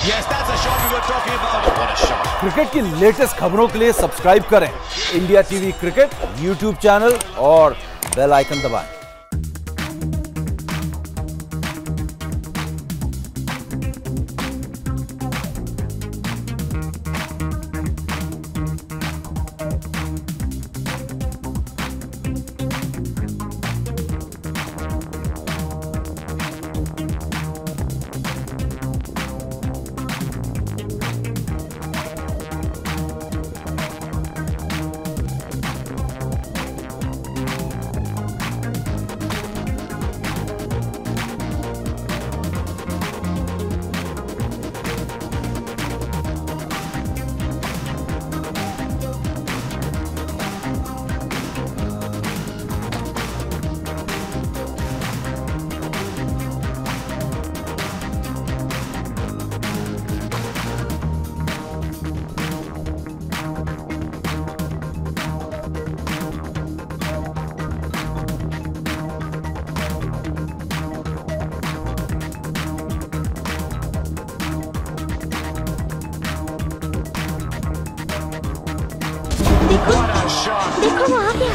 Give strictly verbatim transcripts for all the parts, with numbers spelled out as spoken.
Yes, that's a shot we were talking about. Oh, what a shot. Cricket की latest खबरों के लिए subscribe करें India TV cricket YouTube channel और bell icon दबाएं। देखो वो आ गया।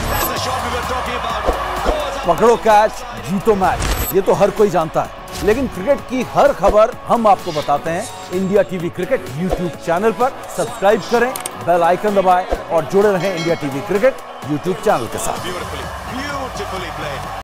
पकड़ो कैच जीतो मैच, ये तो हर कोई जानता है, लेकिन क्रिकेट की हर खबर हम आपको बताते हैं India TV cricket YouTube channel पर। सब्सक्राइब करें, बेल आइकन दबाएं और जुड़े रहें India TV cricket YouTube channel के साथ।